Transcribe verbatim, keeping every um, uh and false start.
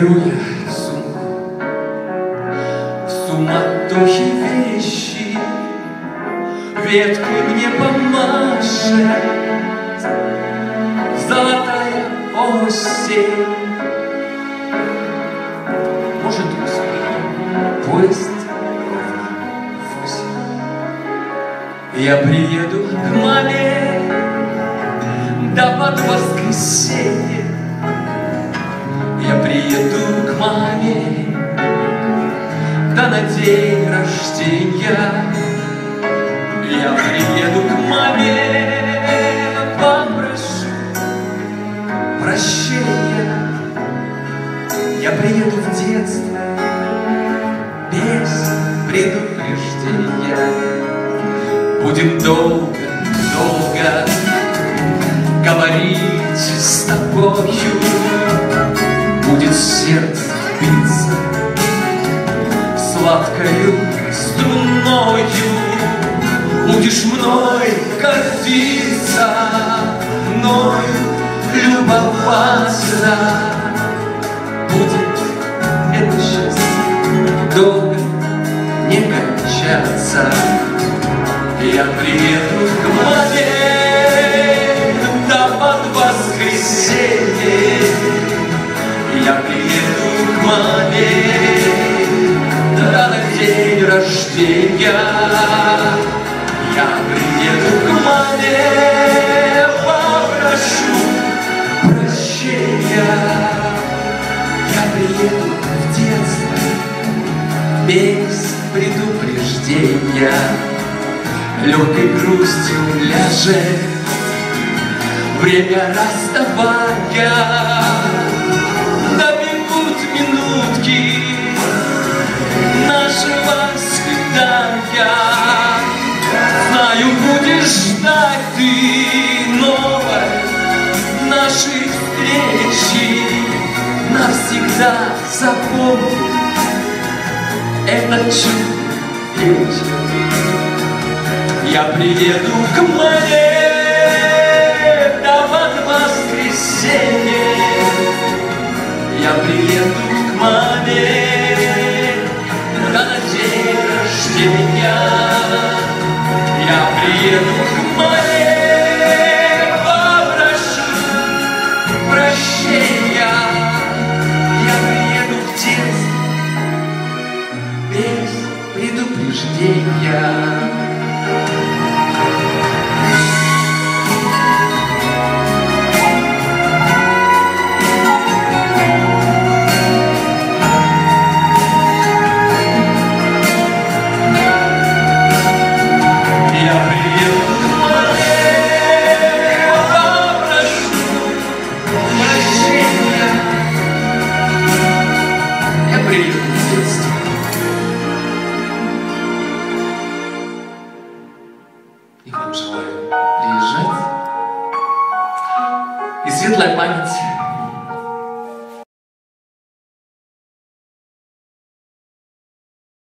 Беру я сумку, в суматохе вещи, веткой мне помашет золотая осень. Может, успею, поезд ровно в восемь. Я приеду к маме, да под воскресенье. Я приеду к маме, да на день рождения. Я приеду к маме, попрошу прощения. Я приеду в детство без предупреждения. Будем долго, долго говорить с тобою. Будет сердце биться сладкою струною. Будешь мной гордиться, мной любоваться. Будет это счастье долго не кончаться. Я приеду к маме, да под воскресенье. Я приеду к маме, да на день рождения. Я приеду к маме, попрошу прощения. Я приеду в детство без предупреждения. Легкой грустью ляжет время расставания. Добегут минутки нашего свидания. Знаю, будешь ждать ты новой нашей встречи. Навсегда запомни этот чудный вечер. Я приеду к маме, да под воскресенье. Я приеду к маме, да на день рождения. Я приеду к маме.